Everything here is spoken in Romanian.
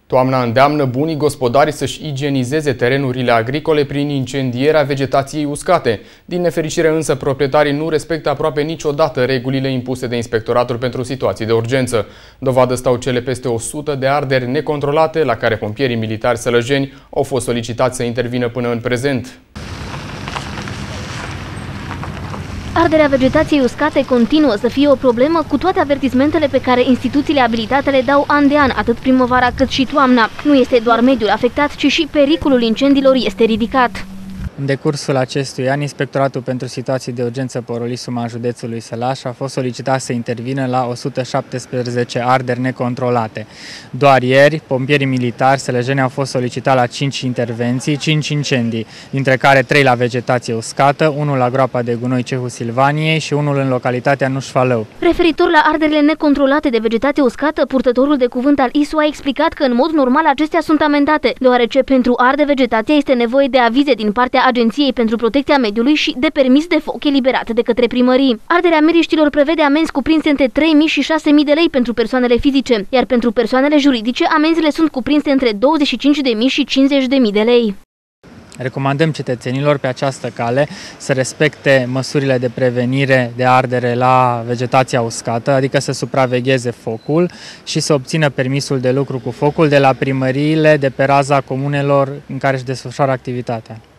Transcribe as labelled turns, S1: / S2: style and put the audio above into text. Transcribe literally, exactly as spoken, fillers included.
S1: Toamna îndeamnă bunii gospodari să-și igienizeze terenurile agricole prin incendierea vegetației uscate. Din nefericire însă, proprietarii nu respectă aproape niciodată regulile impuse de Inspectoratul pentru Situații de Urgență. Dovadă stau cele peste o sută de arderi necontrolate la care pompierii militari sălăjeni au fost solicitați să intervină până în prezent.
S2: Arderea vegetației uscate continuă să fie o problemă, cu toate avertismentele pe care instituțiile abilitate le dau an de an, atât primăvara cât și toamna. Nu este doar mediul afectat, ci și pericolul incendiilor este ridicat.
S3: În decursul acestui an, Inspectoratul pentru Situații de Urgență Porolisuma județului Sălaș a fost solicitat să intervină la o sută șaptesprezece arderi necontrolate. Doar ieri, pompierii militari sălăjeni au fost solicitați la cinci intervenții, cinci incendii, dintre care trei la vegetație uscată, unul la groapa de gunoi Cehul Silvaniei și unul în localitatea Nușfalău.
S2: Referitor la arderile necontrolate de vegetație uscată, purtătorul de cuvânt al I S U a explicat că în mod normal acestea sunt amendate, deoarece pentru arde vegetația este nevoie de avize din partea Agenției pentru Protecția Mediului și de permis de foc eliberat de către primării. Arderea miriștilor prevede amenzi cuprinse între trei mii și șase mii de lei pentru persoanele fizice, iar pentru persoanele juridice amenzile sunt cuprinse între douăzeci și cinci de mii și cincizeci de mii de lei.
S3: Recomandăm cetățenilor pe această cale să respecte măsurile de prevenire de ardere la vegetația uscată, adică să supravegheze focul și să obțină permisul de lucru cu focul de la primăriile de pe raza comunelor în care își desfășoară activitatea.